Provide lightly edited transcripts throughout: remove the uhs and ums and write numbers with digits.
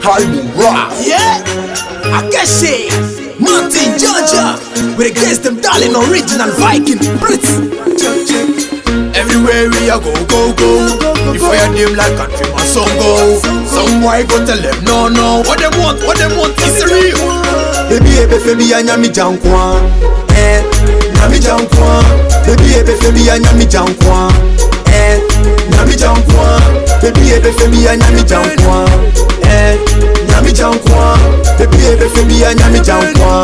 call me Rock. Yeah, Akashi, Martin, Georgia. We against them darling original Viking Brits. Everywhere we a go, go, go. The fire them like country my song go. Some boy go tell them no, no. What they want is real. Baby, baby, I nyami jankwa. Nyami jankwa. Baby, baby, I nyami jankwa. Nyami jankwa. Baby, baby, I nyami jankwa. Nyami jankwa. Baby, baby, I nyami jankwa.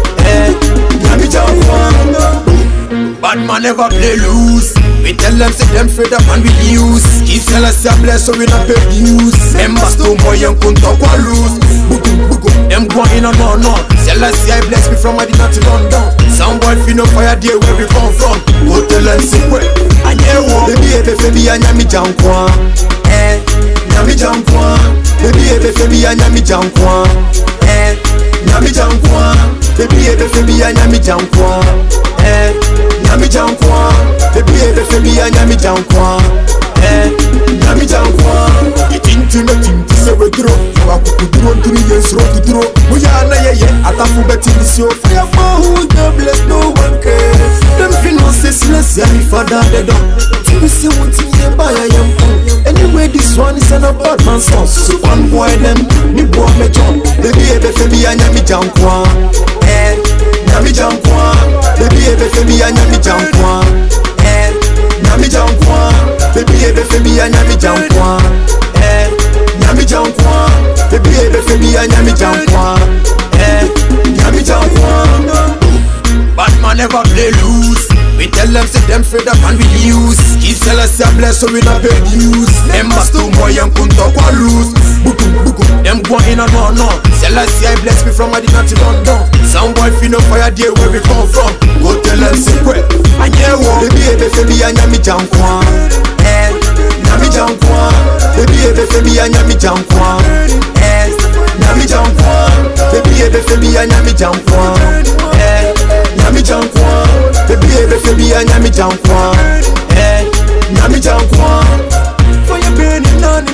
Nyami jankwa. Bad man never play loose. We tell them say them afraid of man we use. He sell us a bless so we not pay dues. Members too boy and couldn't talk or lose. Bugu, them go in and no. Sell us I bless me from Medina to London. Some boy feel no fire there where we come from. Go tell them say wait. And yeah wo. Baby I nyami jankwa. Nyami jankwa. Baby I nyami jankwa. Nyami jankwa. Baby I nyami jankwa. Nyami jankwa. Baby I nyami jankwa. Nyami jankwa. Itinti say we draw. Wakukuduro nturi yensro kuduro. Muyana yeye atafu beti nisio. Fire for who God bless no one cares. Them finances less ya mi father they don't. Till we say one thing they buy I am poor. Anyway this one is an bad man song. So one boy them ni boy me jump. Baby I nyami jankwa. Nyami jankwa. Baby I nyami jankwa. Nyami jankwa. Baby I nyami jankwa. Nyami jankwa. Baby I nyami jankwa. Nyami jankwa. Bad man never play loose. We tell them say them afraid of man we use. He sell us a bless so we not pay dues. Members too boy and couldn't talk or lose. Bugu, them go in and no. Sell us I bless me from Medina to London. Some boy feel no fire there where we come from. Go tell them say wait. And yeah wo. Baby I nyami jankwa. Nyami jankwa. Baby I nyami jankwa. Nyami jankwa. Baby I nyami jankwa. Nyami jankwa. Baby I nyami jankwa. Nyami jankwa. For your burning on.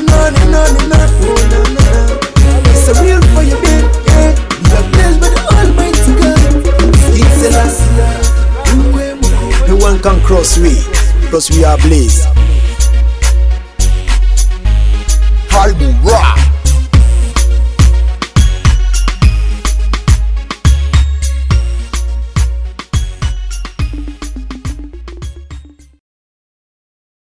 It's a real fire burn. You are blessed by the Almighty God. It's a last. No one can cross we, because we are blessed.